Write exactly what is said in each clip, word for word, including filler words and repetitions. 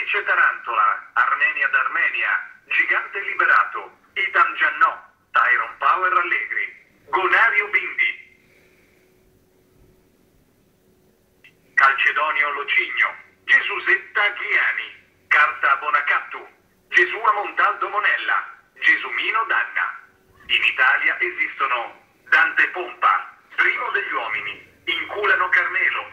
Felice Tarantola, Armenia d'Armenia, Gigante Liberato, Itam Giannò, Tyron Power Allegri, Gonario Bindi, Calcedonio Locigno, Gesusetta Ghiani, Carta Bonacattu, Gesua Montaldo Monella, Gesumino Danna. In Italia esistono Dante Pompa, Primo degli Uomini, Inculano Carmelo,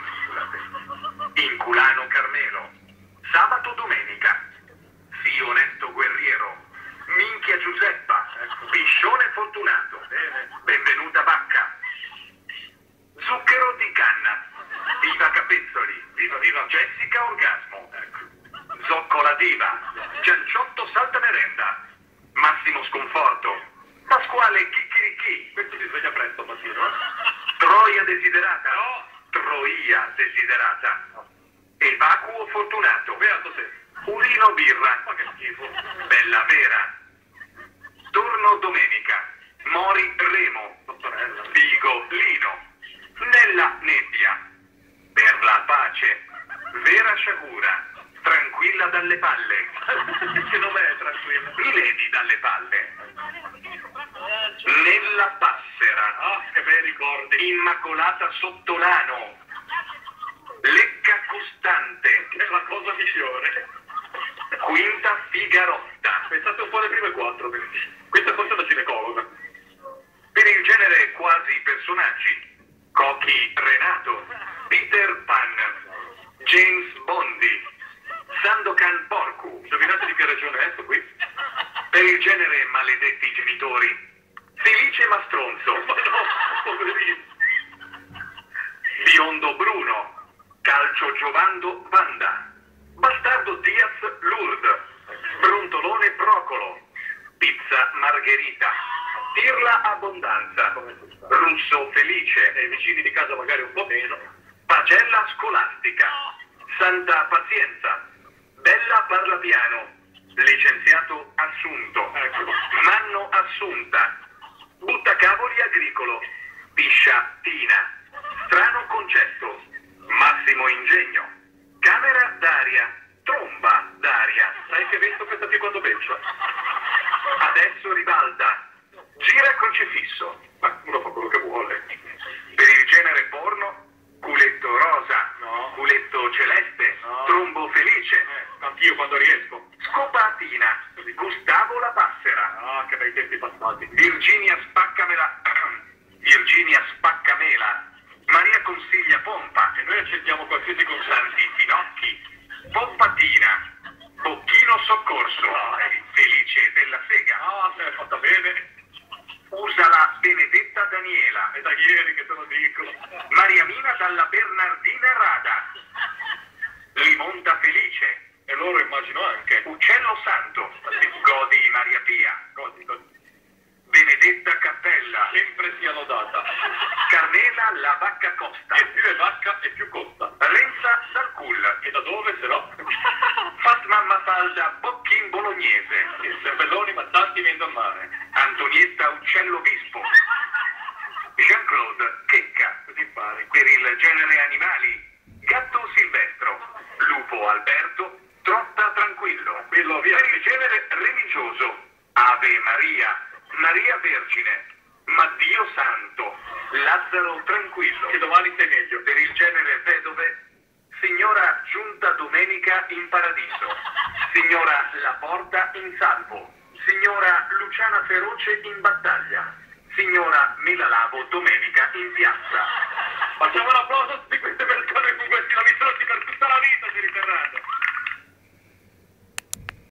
Inculano Carmelo, Sabato Domenica, Sì Onesto Guerriero, Minchia Giuseppa, Piscione Fortunato, Benvenuta Vacca, Zucchero di Canna, Viva Capezzoli, Viva Viva Jessica Orgasmo, Zoccola Diva, Gianciotto Salta Merenda, Massimo Sconforto, Pasquale Chicchirichì, questo si sveglia presto mattino, no? Troia Desiderata, no? Troia Desiderata, Evacuo Fortunato, beato te, Urino Birra, ma che schifo, Bella Vera, Torno Domenica, Mori Remo, Dottorella, Vigo Lino, Nella Nebbia, Per la Pace, Vera Sciagura, Tranquilla dalle palle, che nome è tranquilla? Miledi dalle palle, Nella Passera, ah, che bei ricordi, Immacolata Sottolano, Lecca Costante, che è la cosa migliore, Quinta Figarotta. Pensate un po' alle prime quattro, questa forse è la ginecologa. Per il genere quasi personaggi, Cochi Renato, Peter Pan, James Bondi, Sandokan Porcu. Indovinate di che regione è sto qui? Per il genere maledetti genitori, Felice Mastronzo, ma no, poverino, Biondo Bruno, Calcio Giovando Vanda, Bastardo Diaz Lourdes, Brontolone Procolo, Pizza Margherita, Pirla Abbondanza, Russo Felice, e i vicini di casa magari un po' meno, Pagella Scolastica, Santa Pazienza, Bella Parlapiano, Licenziato Assunto, Manno Assunta, Buttacavoli Agricolo, Piscia Tina, Strano Concetto, Massimo Ingegno, Camera d'aria, Tromba d'aria. Sai che vento questa qui quando beccia? Adesso ribalta, gira crocifisso, ma uno fa quello che vuole. Per il genere porno, culetto rosa, no. Culetto celeste, no. Trombo felice, eh, anch'io quando riesco. Scopatina, Gustavo La Passera, ah, che bei tempi passati. Virginia Spaccamela, Virginia Spaccamela, Maria Consiglia Pompa, e noi accettiamo qualsiasi consanti, Finocchi, Pompatina, Bocchino Soccorso, oh, Felice della Sega, ah, se è fatta bene. Usala Benedetta Daniela, è da ieri che te lo dico. Mariamina dalla Bernardina Rada, Limonta Felice, e loro immagino anche. Uccello Santo, Godi Maria Pia, Godi, Godi. Benedetta Cappella, sempre sia lodata. Carmela La Vacca Costa, e più è vacca e più costa. Renza Salcul, e da dove se no? Fatma Mafalda Bocchin Bolognese, il cervelloni ma tanti vengono a mare. Antonietta Uccello Vispo, Jean-Claude Checca, così pare. Per il genere animali, Gatto Silvestro, Lupo Alberto, Trotta Tranquillo. Quello via. Per il genere religioso, Ave Maria, Maria Vergine, Maddio Santo, Lazzaro Tranquillo. Che domani sei meglio. Per il genere vedove, Signora Giunta Domenica in Paradiso, Signora La Porta in Salvo, Signora Luciana Feroce in battaglia, Signora Me la lavo domenica in piazza. Facciamo un applauso.